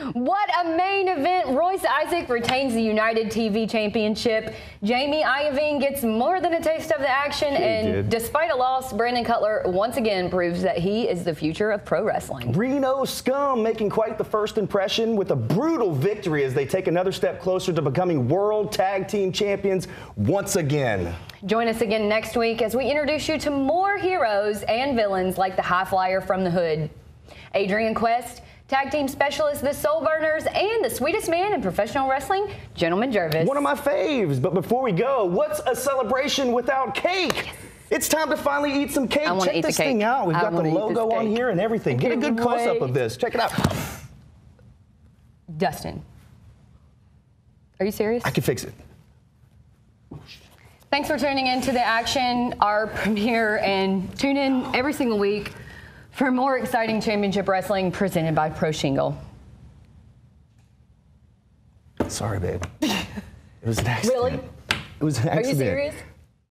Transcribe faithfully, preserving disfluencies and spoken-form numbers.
What a main event. Royce Isaac retains the United T V Championship. Jamie Iovine gets more than a taste of the action. He and did. Despite a loss, Brandon Cutler once again proves that he is the future of pro wrestling. Reno Scum making quite the first impression with a brutal victory as they take another step closer to becoming World Tag Team Champions once again. Join us again next week as we introduce you to more heroes and villains like the High Flyer from the Hood, Adrian Quest, Tag Team Specialist, the Soul Burners, and the sweetest man in professional wrestling, Gentleman Jervis. One of my faves. But before we go, what's a celebration without cake? Yes. It's time to finally eat some cake. I Check eat this the cake. thing out. We've I got the logo on here and everything. Get a good close-up of this. Check it out. Dustin, are you serious? I can fix it. Thanks for tuning in to The Action, our premiere, and tune in every single week for more exciting championship wrestling presented by Pro Shingle. Sorry, babe. It was an accident. Really? It was an accident. Are you serious?